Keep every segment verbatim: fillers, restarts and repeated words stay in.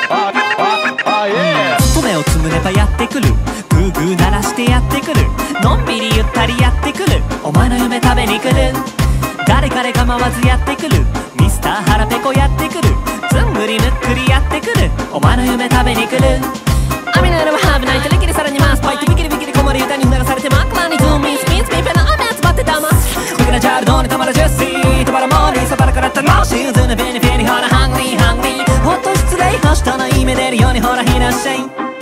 目をつむればやってくる、グーグー鳴らしてやってくる、のんびりゆったりやってくる、お前の夢食べに来る、誰彼構わずやってくる、ミスター腹ペコやってくる、ずんぐりむっくりやってくる、お前の夢食べに来る。雨の夜はハーブナイトリキリさらにマスパイトビキリビキリ困る歌にうならされて真っ暗にズーンミンスピンスピンペナ雨集まってたます僕らジャルドにたまるジューシーとばらもりそばらから楽しいずぬベニフェニほらハングリーハングリーほっと失礼はしたない目出るようにほらいらっしゃい。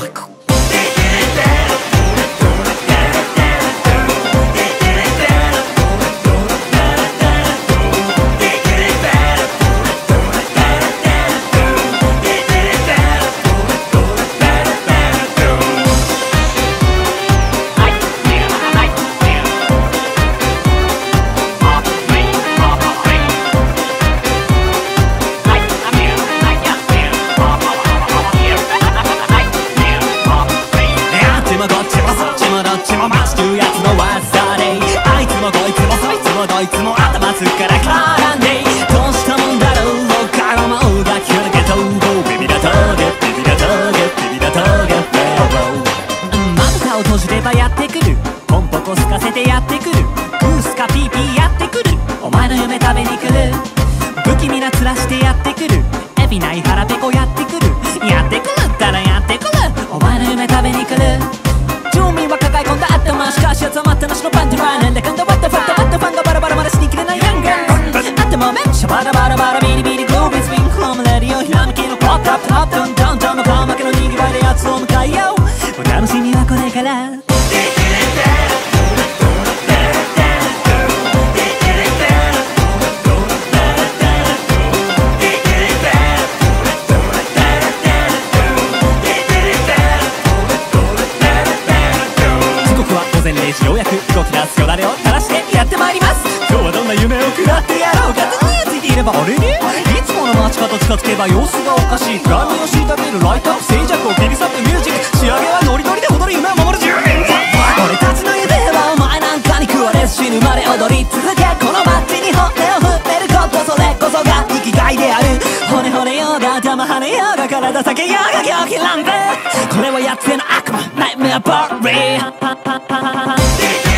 どいつも頭すっから絡んでどうしたもんだろう僕から思うがキュルゲトビビラトゲビビラトゲビビラトゲフェローまぶたを閉じればやってくるポンポコすかせてやってくるグースかピーピーやってくるお前の夢食べに来る不気味な面してやってくるエビない腹ペコやってくるやってくるったらやってくるお前の夢食べに来る住民は抱え込んだ頭しかし集まったなしのパンティラーなんだかんだワッタファッタワッタファンがバラバラまだしにきれないヤンガン頭めっちゃバラバラバラビリビリグロービースピンホームレディオひらめきのポップアップアップダウンダウンダウンの顔負けのにぎわいでやつを迎えようお楽しみはこれからようやく動き出すよだれを垂らしてやってまいります今日はどんな夢を食らってやろうかついていればあれねいつもの街角近づけば様子がおかしい暗闇を敷いたビルライトアップ静寂を切り裂くミュージック仕上げはノリノリで踊り夢を守るじゅうにん俺たちの夢はお前なんかに食われず死ぬまで踊り続けこの街に骨を振ってることそれこそが生きがいである骨骨ようが頭跳ねようが体裂けようが狂気乱舞これはやつへの悪魔ナイトメアバーリー